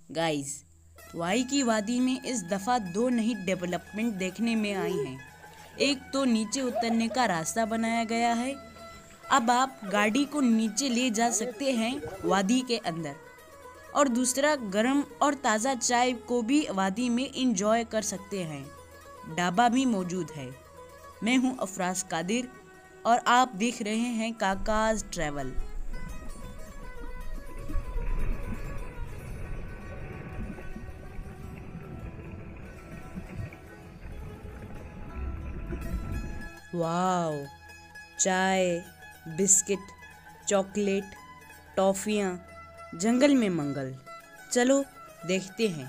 Guys, Y की वादी में इस दफ़ा दो नई डेवलपमेंट देखने में आई हैं। एक तो नीचे उतरने का रास्ता बनाया गया है। अब आप गाड़ी को नीचे ले जा सकते हैं वादी के अंदर। और दूसरा, गर्म और ताज़ा चाय को भी वादी में इंजॉय कर सकते हैं। ढाबा भी मौजूद है। मैं हूं अफराज कादिर और आप देख रहे हैं काकाज ट्रैवल। वाओ, चाय, बिस्किट, चॉकलेट, टॉफ़ियाँ, जंगल में मंगल। चलो देखते हैं।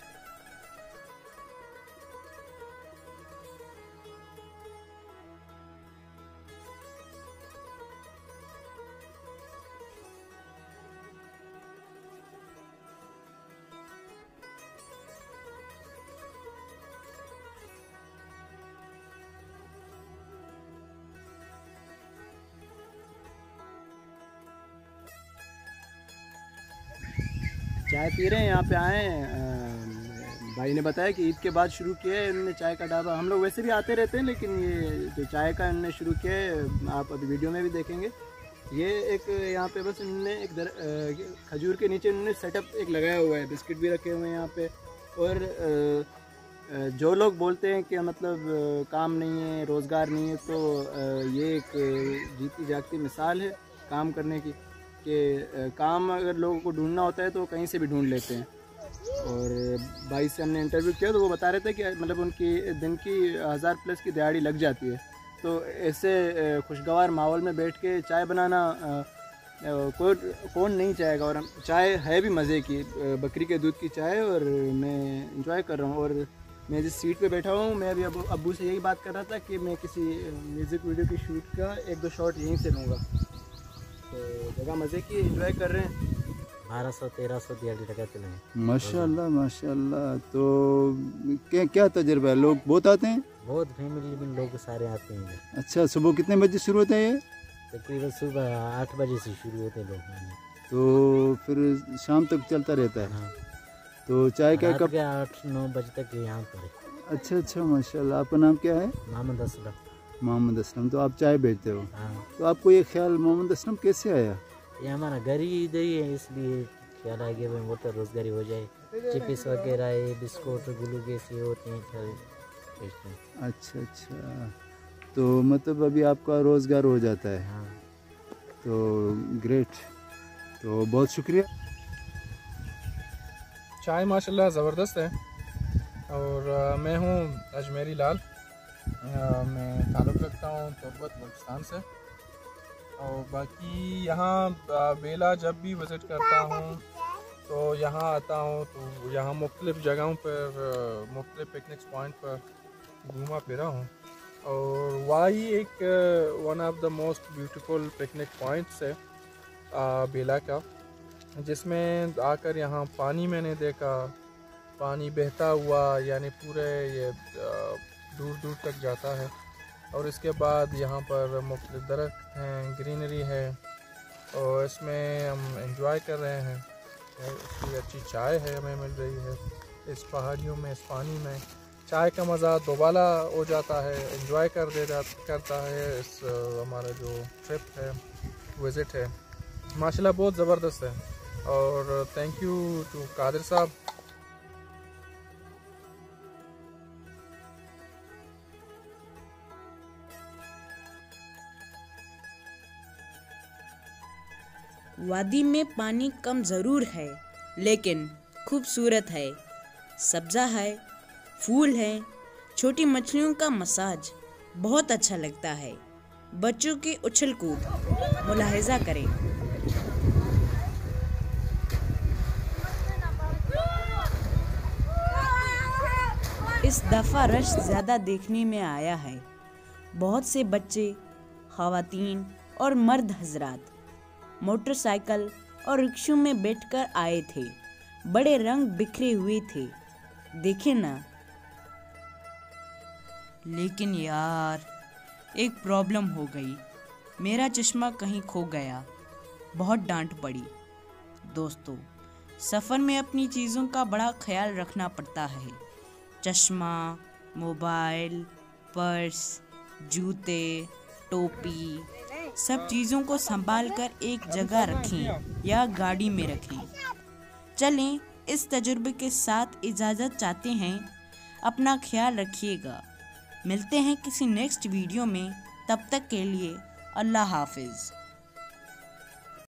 चाय पी रहे हैं, यहाँ पे आए हैं। भाई ने बताया कि ईद के बाद शुरू किया है इन्होंने चाय का ढाबा। हम लोग वैसे भी आते रहते हैं, लेकिन ये जो चाय का इन्होंने शुरू किया है आप अभी वीडियो में भी देखेंगे। ये एक यहाँ पे बस इन्होंने एक खजूर के नीचे इन्होंने सेटअप एक लगाया हुआ है। बिस्किट भी रखे हुए हैं यहाँ पे। और जो लोग बोलते हैं कि मतलब काम नहीं है, रोज़गार नहीं है, तो ये एक जीती जागती मिसाल है काम करने की कि काम अगर लोगों को ढूंढना होता है तो कहीं से भी ढूंढ लेते हैं। और भाई से हमने इंटरव्यू किया तो वो बता रहे थे कि मतलब उनकी दिन की 1000+ की दिहाड़ी लग जाती है। तो ऐसे खुशगवार माहौल में बैठ के चाय बनाना कौन नहीं चाहेगा। और चाय है भी मज़े की, बकरी के दूध की चाय। और मैं इंजॉय कर रहा हूँ। और मैं जिस सीट पे बैठा हूँ, मैं अभी अब्बू से यही बात कर रहा था कि मैं किसी म्यूज़िक वीडियो की शूट का 1-2 शॉट यहीं से लूँगा। तो जगह मज़े की एंजॉय कर रहे हैं। 1200-1300 दिहाड़ी लगाते हैं। माशाल्लाह माशाल्लाह। तो क्या तजुर्बा है? लोग बहुत आते हैं? बहुत फैमिली में लोग सारे आते हैं इधर। अच्छा, सुबह कितने बजे शुरू होता है ये? तकरीबन सुबह 8 बजे से शुरू होते हैं लोग। तो फिर शाम तक चलता रहता है। हाँ, तो चाय का कब? 8-9 बजे तक यहाँ पर है। अच्छा अच्छा, माशाल्लाह। आपका नाम क्या है? मोहम्मद असलम। मोहम्मद असलम। तो आप चाय बेचते हो? हाँ। तो आपको ये ख्याल मोहम्मद असलम कैसे आया? ये हमारा घर ही इधर ही है, इसलिए ख्याल आ गया भाई वो तो रोजगारी हो जाए। चिप्स वगैरह है, बिस्कुट, ग्लूकोज ये होते हैं, बेचते हैं। अच्छा अच्छा, तो मतलब अभी आपका रोज़गार हो जाता है। हाँ। तो ग्रेट, तो बहुत शुक्रिया। चाय माशाल्लाह ज़बरदस्त है। और मैं हूँ अजमेरी लाल। मैं ताल्लुक़ रखता हूँ तुर्बत बलूचिस्तान से। और बाकी यहाँ बेला जब भी विज़िट करता हूँ तो यहाँ आता हूँ, तो यहाँ मुख्तलिफ़ जगहों पर मुख्तलिफ़ पिकनिक पॉइंट पर घूमा फिरा हूँ। और वाही एक one of the most beautiful picnic points है बेला का, जिसमें आकर यहाँ पानी मैंने देखा, पानी बहता हुआ यानी पूरे ये दूर दूर तक जाता है। और इसके बाद यहाँ पर मुख्तलिफ़ दरख्त हैं, ग्रीनरी है, और इसमें हम एंजॉय कर रहे हैं। इसकी अच्छी चाय है हमें मिल रही है इस पहाड़ियों में, इस पानी में। चाय का मज़ा दोबारा हो जाता है, एंजॉय करता है इस हमारा जो ट्रिप है, विज़िट है। माशाल्लाह बहुत ज़बरदस्त है। और थैंक यू टू कादिर साहब। वादी में पानी कम ज़रूर है, लेकिन खूबसूरत है। सब्ज़ा है, फूल हैं, छोटी मछलियों का मसाज बहुत अच्छा लगता है। बच्चों की उछल कूद मुलाहिजा करें। इस दफ़ा रश ज़्यादा देखने में आया है। बहुत से बच्चे, ख़वातीन और मर्द हजरात मोटरसाइकिल और रिक्शों में बैठकर आए थे। बड़े रंग बिखरे हुए थे, देखे ना। लेकिन यार, एक प्रॉब्लम हो गई। मेरा चश्मा कहीं खो गया। बहुत डांट पड़ी। दोस्तों, सफ़र में अपनी चीज़ों का बड़ा ख्याल रखना पड़ता है। चश्मा, मोबाइल, पर्स, जूते, टोपी, सब चीज़ों को संभाल कर एक जगह रखें या गाड़ी में रखें। चलें, इस तजुर्बे के साथ इजाज़त चाहते हैं। अपना ख्याल रखिएगा। मिलते हैं किसी नेक्स्ट वीडियो में। तब तक के लिए अल्लाह हाफिज़।